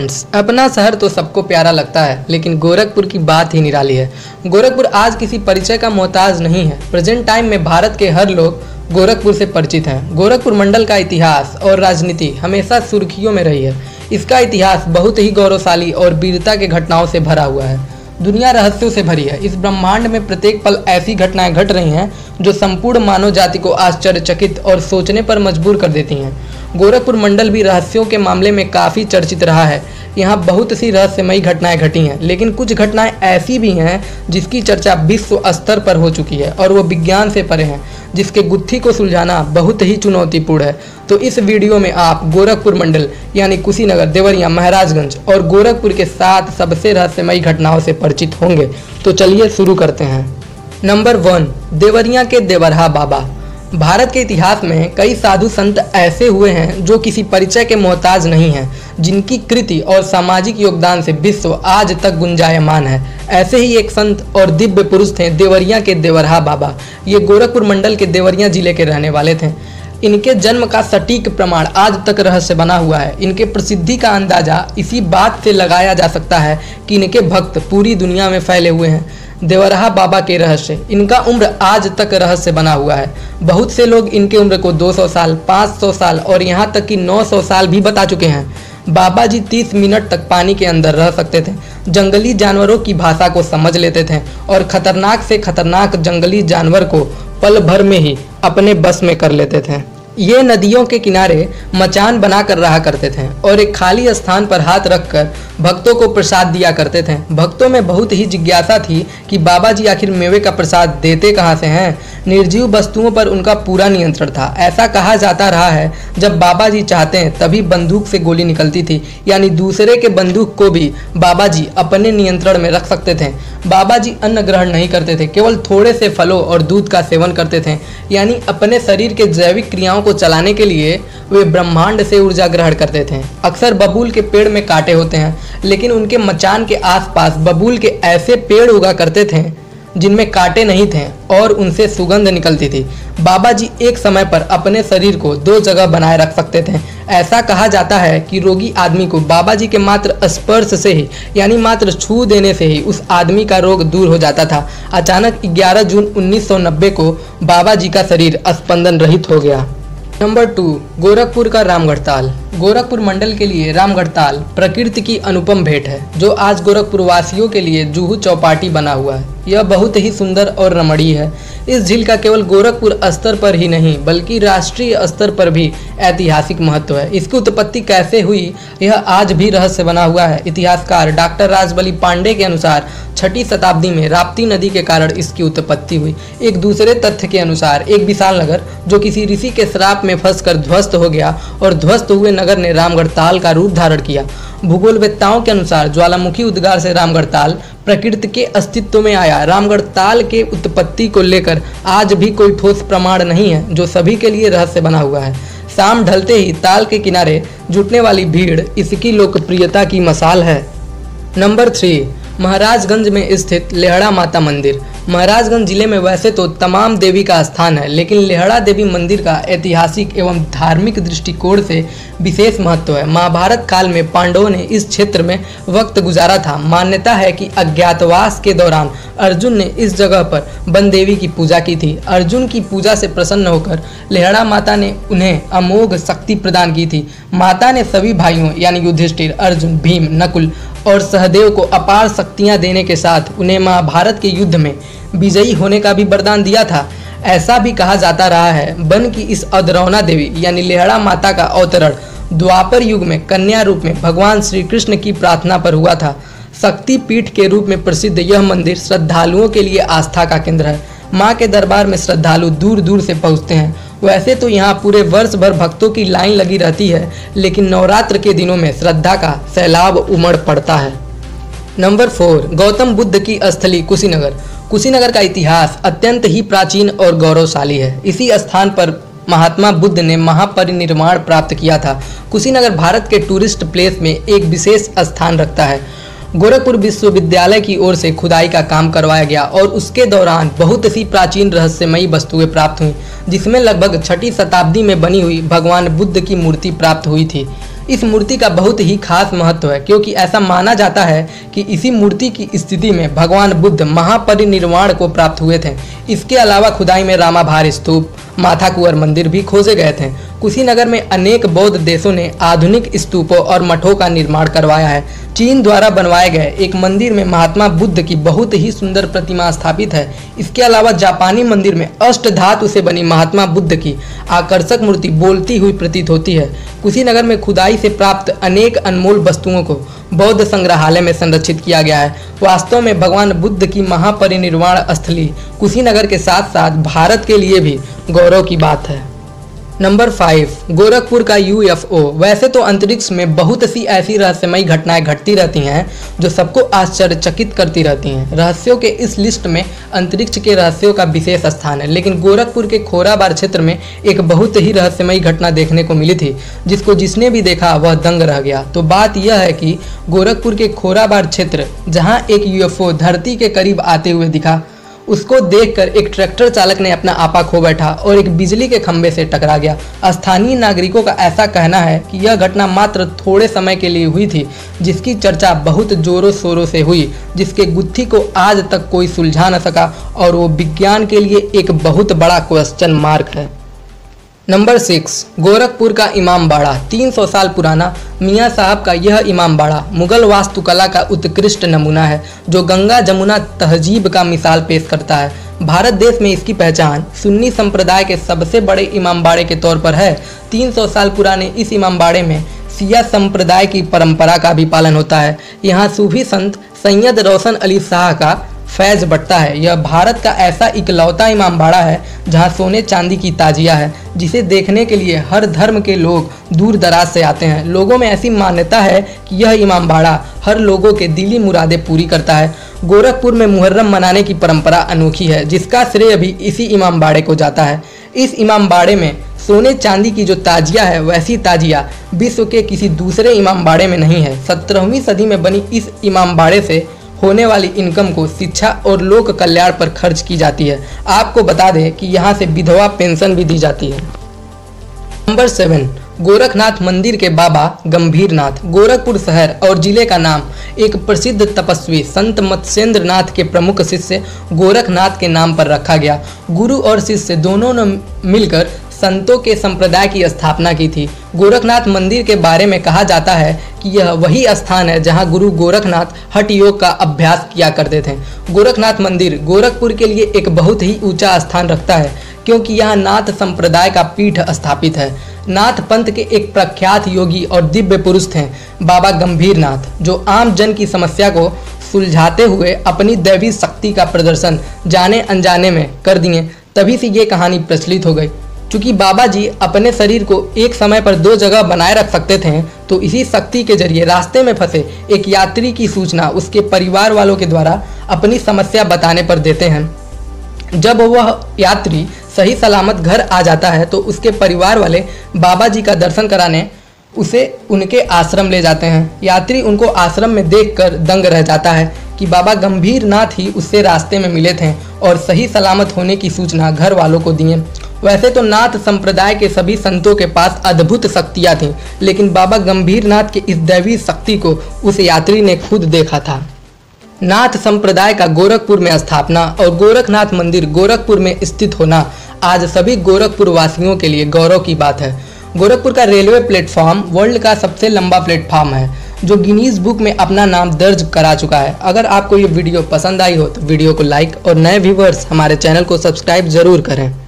Friends, अपना शहर तो सबको प्यारा लगता है, लेकिन गोरखपुर की बात ही निराली है। गोरखपुर आज किसी परिचय का मोहताज नहीं है। प्रेजेंट टाइम में भारत के हर लोग गोरखपुर से परिचित हैं। गोरखपुर मंडल का इतिहास और राजनीति हमेशा सुर्खियों में रही है। इसका इतिहास बहुत ही गौरवशाली और वीरता के घटनाओं से भरा हुआ है। दुनिया रहस्यों से भरी है। इस ब्रह्मांड में प्रत्येक पल ऐसी घटनाएं घट रही हैं जो संपूर्ण मानव जाति को आश्चर्यचकित और सोचने पर मजबूर कर देती हैं। गोरखपुर मंडल भी रहस्यों के मामले में काफ़ी चर्चित रहा है। यहाँ बहुत सी रहस्यमयी घटनाएं घटी हैं, लेकिन कुछ घटनाएं ऐसी भी हैं जिसकी चर्चा विश्व स्तर पर हो चुकी है और वो विज्ञान से परे हैं, जिसके गुत्थी को सुलझाना बहुत ही चुनौतीपूर्ण है। तो इस वीडियो में आप गोरखपुर मंडल यानी कुशीनगर, देवरिया, महाराजगंज और गोरखपुर के 7 सबसे रहस्यमयी घटनाओं से परिचित होंगे। तो चलिए शुरू करते हैं। नंबर 1, देवरिया के देवरहा बाबा। भारत के इतिहास में कई साधु संत ऐसे हुए हैं जो किसी परिचय के मोहताज नहीं हैं, जिनकी कृति और सामाजिक योगदान से विश्व आज तक गुंजायमान है। ऐसे ही एक संत और दिव्य पुरुष थे देवरिया के देवरहा बाबा। ये गोरखपुर मंडल के देवरिया जिले के रहने वाले थे। इनके जन्म का सटीक प्रमाण आज तक रहस्य बना हुआ है। इनके प्रसिद्धि का अंदाजा इसी बात से लगाया जा सकता है कि इनके भक्त पूरी दुनिया में फैले हुए हैं। देवरहा बाबा के रहस्य, इनका उम्र आज तक रहस्य बना हुआ है। बहुत से लोग इनके उम्र को 200 साल, 500 साल और यहाँ तक कि 900 साल भी बता चुके हैं। बाबा जी 30 मिनट तक पानी के अंदर रह सकते थे, जंगली जानवरों की भाषा को समझ लेते थे और खतरनाक से खतरनाक जंगली जानवर को पल भर में ही अपने बस में कर लेते थे। ये नदियों के किनारे मचान बनाकर रहा करते थे और एक खाली स्थान पर हाथ रखकर भक्तों को प्रसाद दिया करते थे। भक्तों में बहुत ही जिज्ञासा थी कि बाबा जी आखिर मेवे का प्रसाद देते कहाँ से हैं। निर्जीव वस्तुओं पर उनका पूरा नियंत्रण था। ऐसा कहा जाता रहा है, जब बाबा जी चाहते हैं तभी बंदूक से गोली निकलती थी, यानी दूसरे के बंदूक को भी बाबा जी अपने नियंत्रण में रख सकते थे। बाबा जी अन्न ग्रहण नहीं करते थे, केवल थोड़े से फलों और दूध का सेवन करते थे, यानी अपने शरीर के जैविक क्रियाओं को चलाने के लिए वे ब्रह्मांड से ऊर्जा ग्रहण करते थे। अक्सर बबूल के पेड़ में कांटे होते हैं, लेकिन उनके मचान के आसपास बबूल के ऐसे पेड़ उगा करते थे जिनमें कांटे नहीं थे और उनसे सुगंध निकलती थी। बाबा जी एक समय पर अपने शरीर को 2 जगह बनाए रख सकते थे। ऐसा कहा जाता है कि रोगी आदमी को बाबा जी के मात्र स्पर्श से ही, यानी मात्र छू देने से ही उस आदमी का रोग दूर हो जाता था। अचानक 11 जून 1990 को बाबा जी का शरीर स्पंदन रहित हो गया। नंबर 2, गोरखपुर का रामगढ़ ताल। गोरखपुर मंडल के लिए रामगढ़ ताल प्रकृति की अनुपम भेंट है, जो आज गोरखपुर वासियों के लिए जुहू चौपाटी बना हुआ है। यह बहुत ही सुंदर और रमणीय है। इस झील का केवल गोरखपुर स्तर पर ही नहीं बल्कि राष्ट्रीय स्तर पर भी ऐतिहासिक महत्व है। इसकी उत्पत्ति कैसे हुई यह आज भी रहस्य बना हुआ है। इतिहासकार डॉक्टर राजबली पांडे के अनुसार 6ठी शताब्दी में राप्ती नदी के कारण इसकी उत्पत्ति हुई। एक दूसरे तथ्य के अनुसार एक विशाल नगर जो किसी ऋषि के श्राप में फंसकर ध्वस्त हो गया और ध्वस्त हुए नगर ने रामगढ़ ताल का रूप धारण किया। भूगोलवेत्ताओं के अनुसार ज्वालामुखी उद्गार से रामगढ़ ताल प्रकृति के अस्तित्व में आया। रामगढ़ ताल के उत्पत्ति को लेकर आज भी कोई ठोस प्रमाण नहीं है, जो सभी के लिए रहस्य बना हुआ है। शाम ढलते ही ताल के किनारे जुटने वाली भीड़ इसकी लोकप्रियता की मिसाल है। नंबर 3, महाराजगंज में स्थित लेहड़ा माता मंदिर। महाराजगंज जिले में वैसे तो तमाम देवी का स्थान है, लेकिन लेहड़ा देवी मंदिर का ऐतिहासिक एवं धार्मिक दृष्टिकोण से विशेष महत्व है। महाभारत काल में पांडवों ने इस क्षेत्र में वक्त गुजारा था। मान्यता है कि अज्ञातवास के दौरान अर्जुन ने इस जगह पर वन देवी की पूजा की थी। अर्जुन की पूजा से प्रसन्न होकर लेहड़ा माता ने उन्हें अमोघ शक्ति प्रदान की थी। माता ने सभी भाइयों यानी युधिष्ठिर, अर्जुन, भीम, नकुल और सहदेव को अपार शक्तियां देने के साथ उन्हें महाभारत के युद्ध में विजयी होने का भी वरदान दिया था। ऐसा भी कहा जाता रहा है, वन की इस अधरौना देवी यानी लेहड़ा माता का अवतरण द्वापर युग में कन्या रूप में भगवान श्री कृष्ण की प्रार्थना पर हुआ था। शक्ति पीठ के रूप में प्रसिद्ध यह मंदिर श्रद्धालुओं के लिए आस्था का केंद्र है। माँ के दरबार में श्रद्धालु दूर दूर से पहुँचते हैं। वैसे तो यहाँ पूरे वर्ष भर भक्तों की लाइन लगी रहती है, लेकिन नवरात्र के दिनों में श्रद्धा का सैलाब उमड़ पड़ता है। नंबर 4, गौतम बुद्ध की स्थली कुशीनगर। कुशीनगर का इतिहास अत्यंत ही प्राचीन और गौरवशाली है। इसी स्थान पर महात्मा बुद्ध ने महापरिनिर्वाण प्राप्त किया था। कुशीनगर भारत के टूरिस्ट प्लेस में एक विशेष स्थान रखता है। गोरखपुर विश्वविद्यालय की ओर से खुदाई का काम करवाया गया और उसके दौरान बहुत सी प्राचीन रहस्यमयी वस्तुएं प्राप्त हुई, जिसमें लगभग 6ठी शताब्दी में बनी हुई भगवान बुद्ध की मूर्ति प्राप्त हुई थी। इस मूर्ति का बहुत ही खास महत्व है क्योंकि ऐसा माना जाता है कि इसी मूर्ति की स्थिति में भगवान बुद्ध महापरिनिर्वाण को प्राप्त हुए थे। इसके अलावा खुदाई में रामाभार स्तूप, माथाकुअर मंदिर भी खोजे गए थे। कुशीनगर में अनेक बौद्ध देशों ने आधुनिक स्तूपों और मठों का निर्माण करवाया है। चीन द्वारा बनवाए गए एक मंदिर में महात्मा बुद्ध की बहुत ही सुंदर प्रतिमा स्थापित है। इसके अलावा जापानी मंदिर में अष्टधातु से बनी महात्मा बुद्ध की आकर्षक मूर्ति बोलती हुई प्रतीत होती है। कुशीनगर में खुदाई से प्राप्त अनेक अनमोल वस्तुओं को बौद्ध संग्रहालय में संरक्षित किया गया है। वास्तव में भगवान बुद्ध की महापरिनिर्वाण स्थली कुशीनगर के साथ साथ भारत के लिए भी गौरव की बात है। नंबर 5, गोरखपुर का UFO। वैसे तो अंतरिक्ष में बहुत सी ऐसी रहस्यमयी घटनाएं घटती रहती हैं जो सबको आश्चर्यचकित करती रहती हैं। रहस्यों के इस लिस्ट में अंतरिक्ष के रहस्यों का विशेष स्थान है, लेकिन गोरखपुर के खोराबार क्षेत्र में एक बहुत ही रहस्यमयी घटना देखने को मिली थी जिसने भी देखा वह दंग रह गया। तो बात यह है कि गोरखपुर के खोराबार क्षेत्र जहाँ एक UFO धरती के करीब आते हुए दिखा, उसको देखकर एक ट्रैक्टर चालक ने अपना आपा खो बैठा और एक बिजली के खंभे से टकरा गया। स्थानीय नागरिकों का ऐसा कहना है कि यह घटना मात्र थोड़े समय के लिए हुई थी, जिसकी चर्चा बहुत जोरों शोरों से हुई, जिसके गुत्थी को आज तक कोई सुलझा न सका और वो विज्ञान के लिए एक बहुत बड़ा क्वेश्चन मार्क है। नंबर 6, गोरखपुर का इमाम बाड़ा। 300 साल पुराना मियाँ साहब का यह इमाम बाड़ा मुगल वास्तुकला का उत्कृष्ट नमूना है जो गंगा जमुना तहजीब का मिसाल पेश करता है। भारत देश में इसकी पहचान सुन्नी संप्रदाय के सबसे बड़े इमाम बाड़े के तौर पर है। 300 साल पुराने इस इमाम बाड़े में सिया संप्रदाय की परंपरा का भी पालन होता है। यहाँ सूफी संत सैयद रोशन अली शाह का फैज़ बटता है। यह भारत का ऐसा इकलौता इमाम बाड़ा है जहां सोने चांदी की ताजिया है, जिसे देखने के लिए हर धर्म के लोग दूर दराज से आते हैं। लोगों में ऐसी मान्यता है कि यह इमाम बाड़ा हर लोगों के दिली मुरादें पूरी करता है। गोरखपुर में मुहर्रम मनाने की परंपरा अनोखी है, जिसका श्रेय भी इसी इमाम बाड़े को जाता है। इस इमाम बाड़े में सोने चांदी की जो ताजिया है, वैसी ताजिया विश्व के किसी दूसरे इमाम बाड़े में नहीं है। 17वीं सदी में बनी इस इमाम बाड़े से होने वाली इनकम को शिक्षा और लोक कल्याण पर खर्च की जाती है। आपको बता दें कि यहाँ से विधवा पेंशन भी दी जाती है। नंबर 7, गोरखनाथ मंदिर के बाबा गंभीरनाथ। गोरखपुर शहर और जिले का नाम एक प्रसिद्ध तपस्वी संत मत्स्येंद्र नाथ के प्रमुख शिष्य गोरखनाथ के नाम पर रखा गया। गुरु और शिष्य दोनों ने मिलकर संतों के संप्रदाय की स्थापना की थी। गोरखनाथ मंदिर के बारे में कहा जाता है कि यह वही स्थान है जहां गुरु गोरखनाथ हठ योग का अभ्यास किया करते थे। गोरखनाथ मंदिर गोरखपुर के लिए एक बहुत ही ऊंचा स्थान रखता है क्योंकि यहाँ नाथ संप्रदाय का पीठ स्थापित है। नाथ पंथ के एक प्रख्यात योगी और दिव्य पुरुष थे बाबा गंभीरनाथ, जो आम जन की समस्या को सुलझाते हुए अपनी दैवी शक्ति का प्रदर्शन जाने अनजाने में कर दिए। तभी से ये कहानी प्रचलित हो गई। चूँकि बाबा जी अपने शरीर को एक समय पर 2 जगह बनाए रख सकते थे, तो इसी शक्ति के जरिए रास्ते में फंसे एक यात्री की सूचना उसके परिवार वालों के द्वारा अपनी समस्या बताने पर देते हैं। जब वह यात्री सही सलामत घर आ जाता है तो उसके परिवार वाले बाबा जी का दर्शन कराने उसे उनके आश्रम ले जाते हैं। यात्री उनको आश्रम में देखकर दंग रह जाता है कि बाबा गंभीरनाथ ही उससे रास्ते में मिले थे और सही सलामत होने की सूचना घर वालों को दिए। वैसे तो नाथ संप्रदाय के सभी संतों के पास अद्भुत शक्तियाँ थीं, लेकिन बाबा गंभीरनाथ की इस दैवी शक्ति को उस यात्री ने खुद देखा था। नाथ संप्रदाय का गोरखपुर में स्थापना और गोरखनाथ मंदिर गोरखपुर में स्थित होना आज सभी गोरखपुर वासियों के लिए गौरव की बात है। गोरखपुर का रेलवे प्लेटफॉर्म वर्ल्ड का सबसे लंबा प्लेटफॉर्म है, जो गिनीज बुक में अपना नाम दर्ज करा चुका है। अगर आपको ये वीडियो पसंद आई हो तो वीडियो को लाइक और नए व्यूवर्स हमारे चैनल को सब्सक्राइब जरूर करें।